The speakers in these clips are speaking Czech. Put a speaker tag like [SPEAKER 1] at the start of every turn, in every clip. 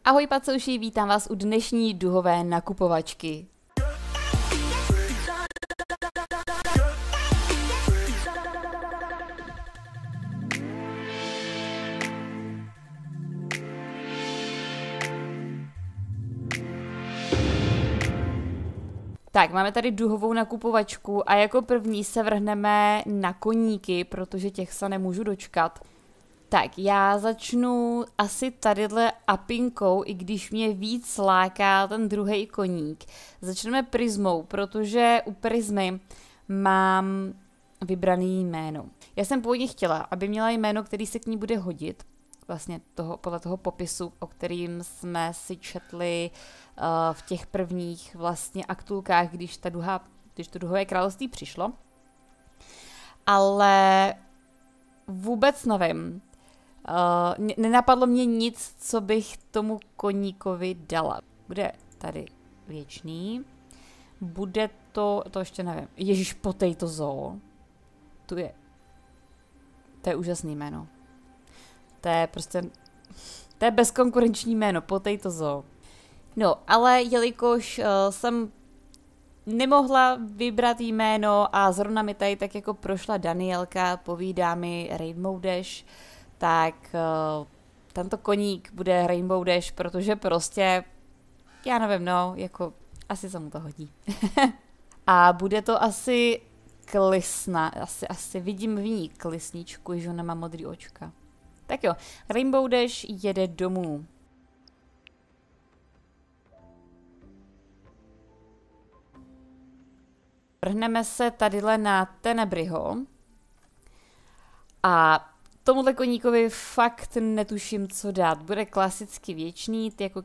[SPEAKER 1] Ahoj pacouši, vítám vás u dnešní duhové nakupovačky. Tak, máme tady duhovou nakupovačku a jako první se vrhneme na koníky, protože těch se nemůžu dočkat. Tak, já začnu asi tadyhle apinkou, i když mě víc láká ten druhý koník. Začneme Prismou, protože u Prismy mám vybraný jméno. Já jsem původně chtěla, aby měla jméno, který se k ní bude hodit. Vlastně podle toho popisu, o kterým jsme si četli v těch prvních vlastně aktulkách, když to duhové království přišlo. Ale vůbec nevím. Nenapadlo mě nic, co bych tomu koníkovi dala. Bude tady věčný. Bude to ještě nevím. Ježíš, Potato Zoo. To je úžasný jméno. To je bezkonkurenční jméno, Potato Zoo. No, ale jelikož jsem nemohla vybrat jméno a zrovna mi tady tak jako prošla Danielka, povídá mi Rainbow Dash, tak tento koník bude Rainbow Dash, protože prostě, já nevím, no, jako asi se mu to hodí. A bude to asi klisna, asi vidím v ní klisničku, že ona má modrý očka. Tak jo, Rainbow Dash jede domů. Vrhneme se tadyhle na Tenebryho. A tomuhle koníkovi fakt netuším, co dát. Bude klasicky věčný, jako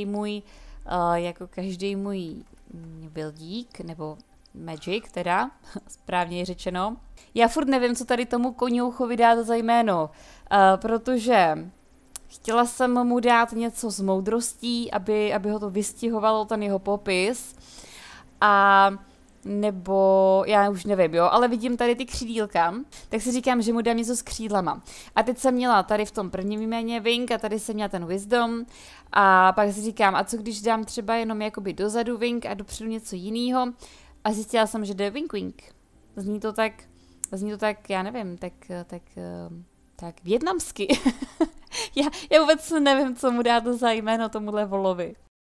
[SPEAKER 1] každý můj buildík, nebo Magic teda, správně je řečeno. Já furt nevím, co tady tomu koňouchovi dát za jméno, protože chtěla jsem mu dát něco s moudrostí, aby ho to vystihovalo, ten jeho popis. A nebo já už nevím, jo, ale vidím tady ty křídílka, tak si říkám, že mu dám něco s křídlama. A teď jsem měla tady v tom prvním jméně Wing a tady jsem měla ten Wisdom a pak si říkám, a co když dám třeba jenom jakoby dozadu Wing a dopředu něco jiného a zjistila jsem, že jde Wing Wing. Zní to tak, já nevím, tak vietnamsky. já vůbec nevím, co mu dát za jméno tomuhle volovi.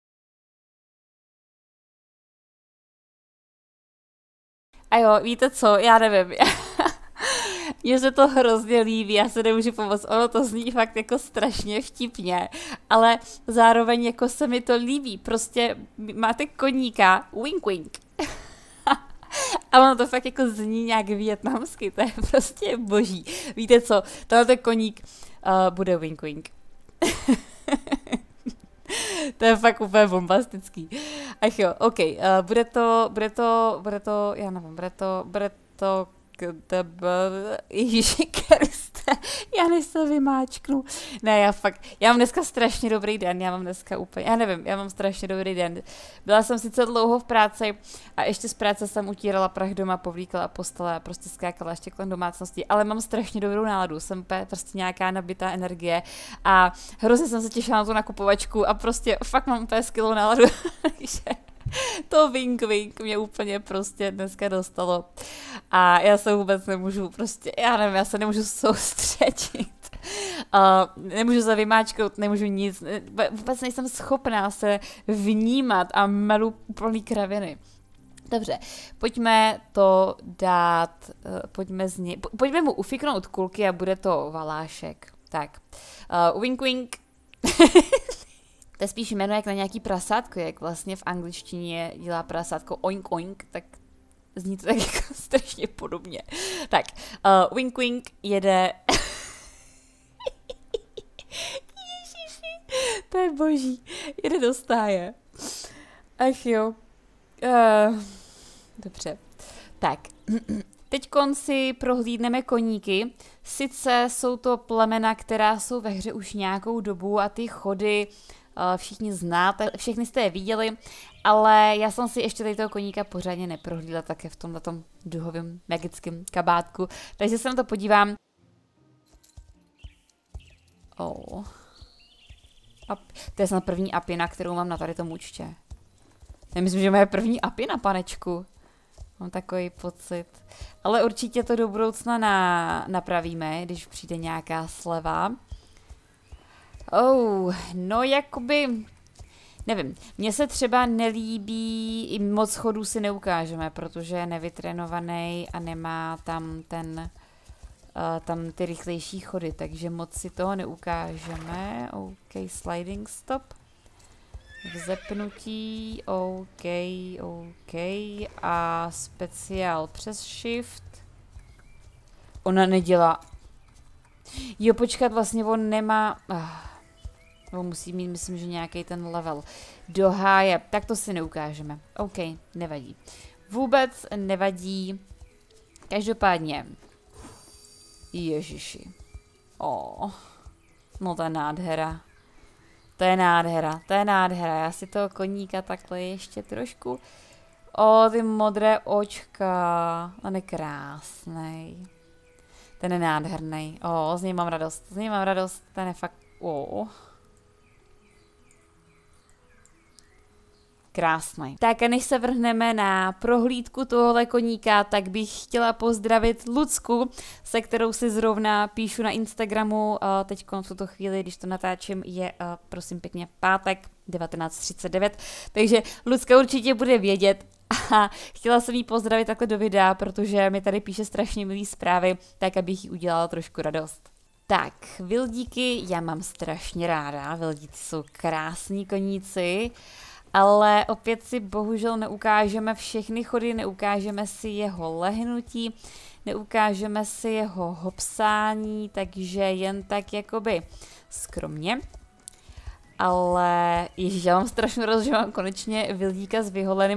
[SPEAKER 1] A jo, víte co, já nevím, mně se to hrozně líbí, já se nemůžu pomoct, ono to zní fakt jako strašně vtipně, ale zároveň jako se mi to líbí, prostě máte koníka, wink wink. A ono to fakt jako zní nějak vietnamsky, to je prostě boží. Víte co, tohle koník bude wink wink. To je fakt úplně bombastický. Ach jo, ok, bude to, já nevím, bude to, Ježíši Kriste, já než se vymáčknu. Ne, já mám dneska strašně dobrý den, já mám strašně dobrý den. Byla jsem sice dlouho v práci a ještě z práce jsem utírala prach doma, povlíkala postele a prostě skákala ještě kolem domácnosti, ale mám strašně dobrou náladu, jsem prostě nějaká nabitá energie a hrozně jsem se těšila na tu nakupovačku a prostě fakt mám úplně skvělou náladu, takže to wink wink mě úplně prostě dneska dostalo a já se vůbec nemůžu já se nemůžu soustředit. Nemůžu se vymáčknout, nemůžu nic, vůbec nejsem schopná se vnímat a melu plný kraviny. Dobře, pojďme to dát, pojďme mu ufiknout kulky a bude to Valášek. Tak, wink wink. To je spíš jméno jak na nějaký prasátko, jak vlastně v angličtině dělá prasátko oink oink, tak zní to tak jako strašně podobně. Tak, wink wink jede... Ježiši, to je boží, jede do stáje. Ach jo. Dobře. Tak, teďkon si prohlídneme koníky. Sice jsou to plemena, která jsou ve hře už nějakou dobu a ty chody všichni znáte, všechny jste je viděli, ale já jsem si ještě tady toho koníka pořádně neprohlídla také v tomhletom duhovém magickém kabátku, takže se na to podívám. To je snad první apina, kterou mám na tady tom účtě. Já myslím, že moje první apina, panečku. Mám takový pocit. Ale určitě to do budoucna napravíme, když přijde nějaká sleva. No jakoby... Nevím, mně se třeba nelíbí, i moc chodů si neukážeme, protože je nevytrénovaný a nemá tam tam ty rychlejší chody, takže moc si toho neukážeme. OK, sliding stop. Vzepnutí, OK. A speciál přes shift. Ona nedělá. Jo, počkat, vlastně on nemá... On musí mít, myslím, že nějaký ten level. Do háje, tak to si neukážeme. OK, nevadí. Vůbec nevadí. Každopádně. Ježiši. No to je nádhera. To je nádhera. Já si toho koníka takhle ještě trošku... ty modré očka. On je krásnej. Ten je nádherný. Z něj mám radost. Ten je fakt... Krásný. Tak a než se vrhneme na prohlídku tohohle koníka, tak bych chtěla pozdravit Lucku, se kterou si zrovna píšu na Instagramu. Teď v tuto chvíli, když to natáčím, je prosím pěkně pátek 19:39, takže Lucka určitě bude vědět. A chtěla jsem jí pozdravit takhle do videa, protože mi tady píše strašně milý zprávy, tak abych jí udělala trošku radost. Tak, vildíky já mám strašně ráda, vildíci jsou krásní koníci, ale opět si bohužel neukážeme všechny chody, neukážeme si jeho lehnutí, neukážeme si jeho hopsání, takže jen tak jakoby skromně. Ale ježiš, já mám strašnou radost, že mám konečně vildíka s vyholeným...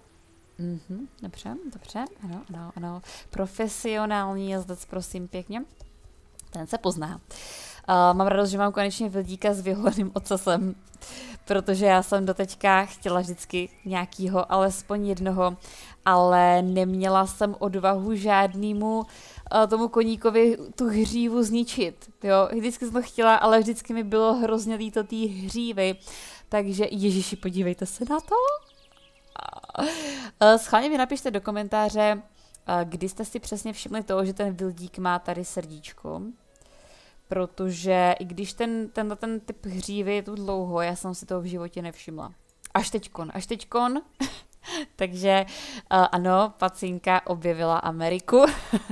[SPEAKER 1] Dobře, ano. Profesionální jezdec, prosím pěkně. Ten se pozná. Mám radost, že mám konečně vildíka s vyholeným ocasem, protože já jsem doteďka chtěla vždycky nějakýho, alespoň jednoho, ale neměla jsem odvahu žádnému tomu koníkovi tu hřívu zničit. Jo? Vždycky jsem to chtěla, ale vždycky mi bylo hrozně líto té hřívy, takže ježiši, podívejte se na to. Schválně mi napište do komentáře, kdy jste si přesně všimli toho, že ten vildík má tady srdíčko. Protože i když ten typ hřívy je tu dlouho, já jsem si toho v životě nevšimla. Až teďkon. Takže ano, Pacinka objevila Ameriku.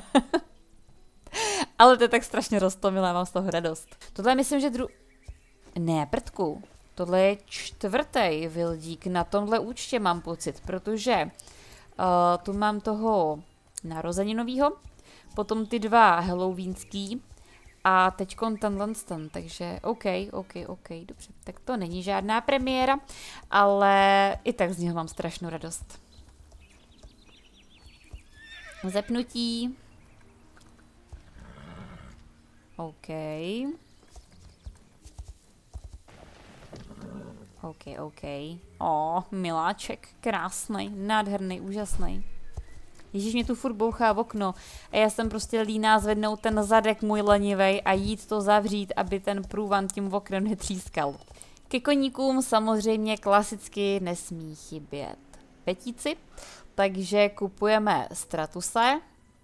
[SPEAKER 1] Ale to je tak strašně roztomilé, mám z toho radost. Tohle myslím, že Ne, prdku. Tohle je 4. vildík na tomhle účtě, mám pocit, protože tu mám toho narozeninovýho, potom ty 2 halloweenský a teďkon tenhle, takže OK, dobře. Tak to není žádná premiéra, ale i tak z něho mám strašnou radost. Zepnutí. OK. Miláček, krásnej, nádherný, úžasný. Ježíš, mě tu furt bouchá v okno a já jsem prostě líná zvednout ten zadek můj lenivej a jít to zavřít, aby ten průvan tím oknem netřískal. Ke koníkům samozřejmě klasicky nesmí chybět petíci, takže kupujeme Stratuse.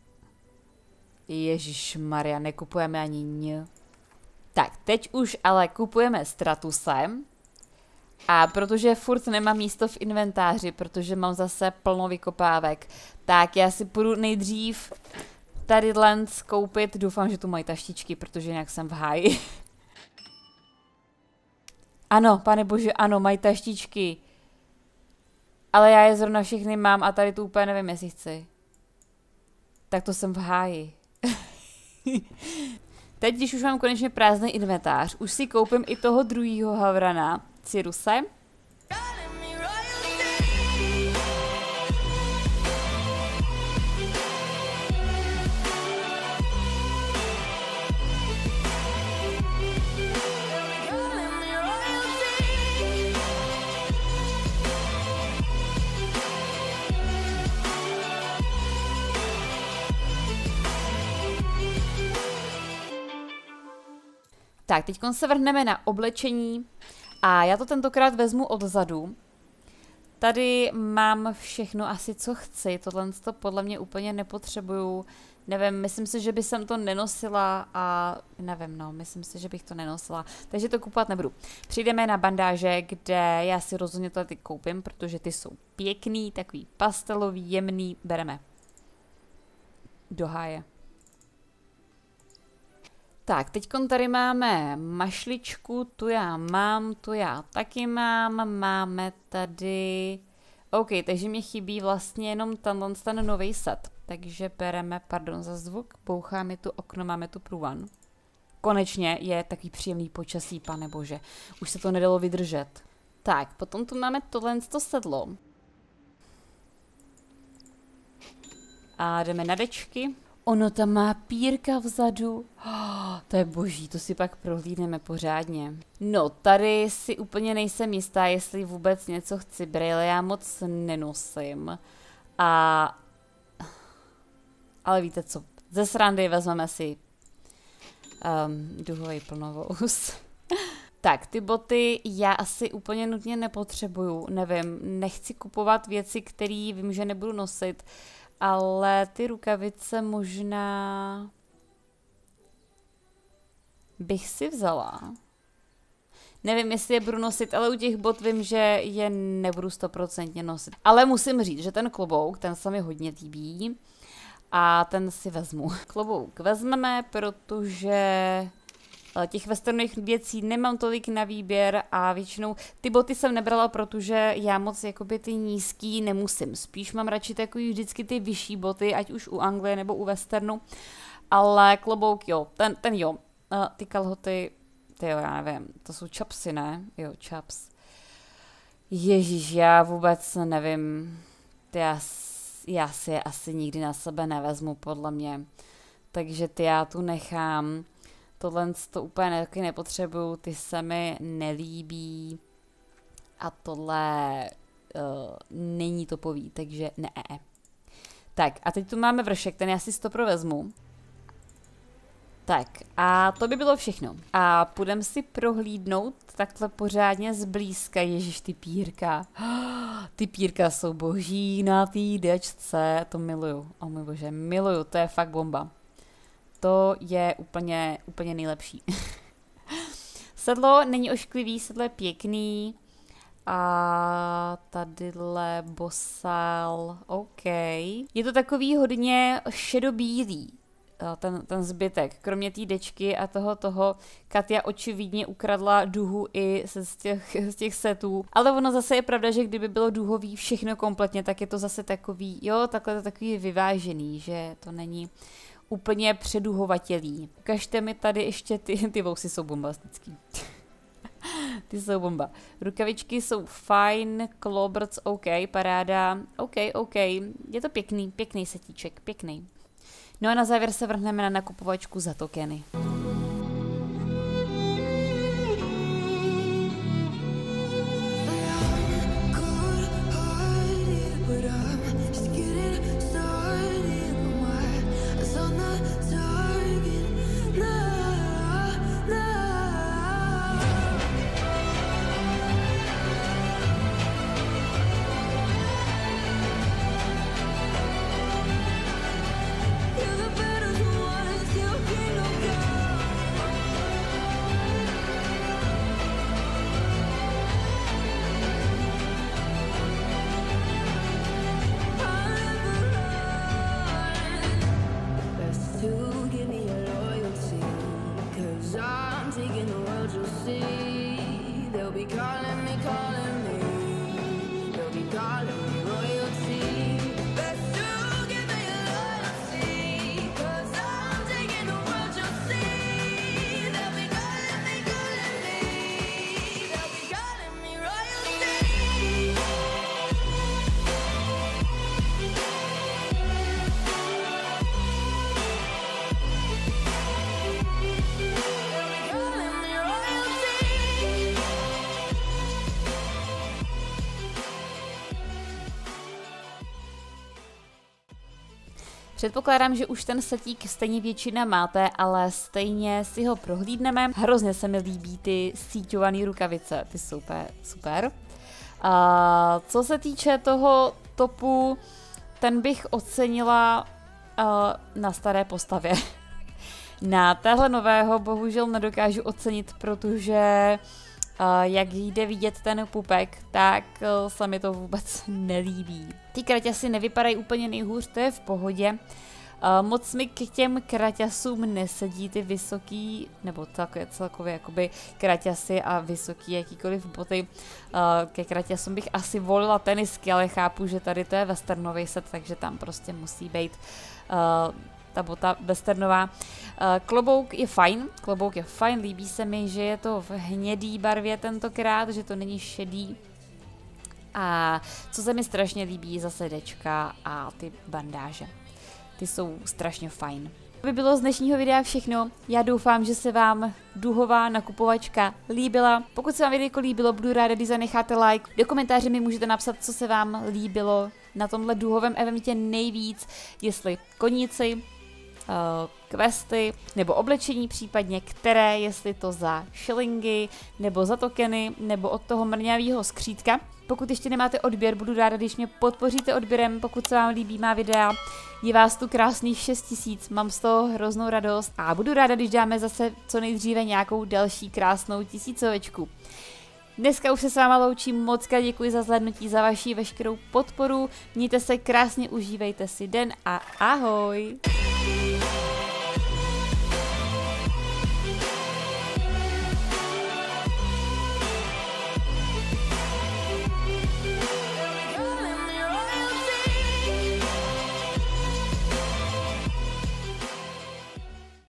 [SPEAKER 1] Ježišmarja, nekupujeme ani ň. Tak, teď už ale kupujeme Stratuse. A protože furt nemám místo v inventáři, protože mám zase plno vykopávek, tak já si půjdu nejdřív tady lens koupit. Doufám, že tu mají taštičky, protože jinak jsem v háji. Ano, pane bože, ano, mají taštičky. Ale já je zrovna všechny mám a tady tu úplně nevím, jestli chci. Tak to jsem v háji. Teď, když už mám konečně prázdný inventář, už si koupím i toho druhého havrana, Ciruse. Tak, teď se vrhneme na oblečení A já to tentokrát vezmu odzadu. Tady mám všechno asi, co chci. Tohle to podle mě úplně nepotřebuju. Nevím, myslím si, že bych jsem to nenosila a nevím, no, myslím si, že bych to nenosila. Takže to kupovat nebudu. Přijdeme na bandáže, kde já si rozhodně ty koupím, protože ty jsou pěkný, takový pastelový, jemný. Bereme. Do háje. Tak, teďkon tady máme mašličku, tu já mám, tu já taky mám, máme tady... OK, takže mě chybí vlastně jenom ten nový set. Takže bereme, pardon za zvuk, bouchá mi tu okno, máme tu průvan. Konečně je takový příjemný počasí, pane bože. Už se to nedalo vydržet. Tak, potom tu máme tohle sedlo. A jdeme na dečky. Ono tam má pírka vzadu. To je boží, to si pak prohlídneme pořádně. No, tady si úplně nejsem jistá, jestli vůbec něco chci. Brejle já moc nenosím. Ale víte co, ze srandy vezmeme si duhový plnovous. Tak, ty boty já asi úplně nutně nepotřebuju, nevím, nechci kupovat věci, které vím, že nebudu nosit, ale ty rukavice možná bych si vzala. Nevím, jestli je budu nosit, ale u těch bot vím, že je nebudu 100% nosit. Ale musím říct, že ten klobouk, ten se mi hodně líbí a ten si vezmu. Klobouk vezmeme, protože těch westernových věcí nemám tolik na výběr a většinou ty boty jsem nebrala, protože já moc jakoby ty nízký nemusím. Spíš mám radši takový vždycky ty vyšší boty, ať už u Anglie nebo u westernu. Ale klobouk jo, ten jo. Ty kalhoty, tyjo, já nevím, to jsou chapsy, ne? Jo, chaps. Ježíš, já vůbec nevím. Já si je asi nikdy na sebe nevezmu, podle mě. Takže ty já tu nechám. Tohle to úplně taky nepotřebuju, ty se mi nelíbí. A tohle není topový, takže ne. Tak a teď tu máme vršek, ten já si 100% vezmu. Tak a to by bylo všechno. A půjdeme si prohlídnout takhle pořádně zblízka, ježiš, ty pírka. Ty pírka jsou boží na té dečce, to miluju. O můj bože, miluju, to je fakt bomba. To je úplně nejlepší. Sedlo není ošklivý, sedlo je pěkný. A tadyhle bosal, OK. Je to takový hodně šedobílý, ten zbytek. Kromě té dečky a toho Katia očividně ukradla duhu i z těch setů. Ale ono zase je pravda, že kdyby bylo duhový všechno kompletně, tak je to zase takový, jo, takhle to takový vyvážený, že to není úplně předuhovatělý. Ukažte mi tady ještě ty vousy jsou bombastický. Ty jsou bomba. Rukavičky jsou fajn, klobrc, OK, paráda, OK. Je to pěkný setíček, pěkný. No a na závěr se vrhneme na nakupovačku za tokeny. Předpokládám, že už ten setík stejně většina máte, ale stejně si ho prohlídneme. Hrozně se mi líbí ty síťované rukavice, ty jsou super. A co se týče toho topu, ten bych ocenila na staré postavě. Na téhle nového bohužel nedokážu ocenit, protože jak jde vidět ten pupek, tak se mi to vůbec nelíbí. Ty kraťasy nevypadají úplně nejhůř, to je v pohodě. Moc mi k těm kraťasům nesedí ty vysoký, nebo celkově jakoby kraťasy a vysoký jakýkoliv boty. Ke kraťasům bych asi volila tenisky, ale chápu, že tady to je westernový set, takže tam prostě musí být ta bota westernová. Klobouk je fajn, líbí se mi, že je to v hnědý barvě tentokrát, že to není šedý. A co se mi strašně líbí, zase dečka a ty bandáže. Ty jsou strašně fajn. To by bylo z dnešního videa všechno. Já doufám, že se vám duhová nakupovačka líbila. Pokud se vám video líbilo, budu ráda, když zanecháte like. Do komentáře mi můžete napsat, co se vám líbilo na tomhle duhovém eventě nejvíc. Jestli koníci, questy, nebo oblečení případně, které, jestli to za šilingy, nebo za tokeny, nebo od toho mrňavého skřítka. Pokud ještě nemáte odběr, budu ráda, když mě podpoříte odběrem, pokud se vám líbí má videa. Je vás tu krásných 6000, mám z toho hroznou radost a budu ráda, když dáme zase co nejdříve nějakou další krásnou tisícovečku. Dneska už se s váma loučím, moc děkuji za zhlédnutí, za vaši veškerou podporu, mějte se krásně, užívejte si den a ahoj!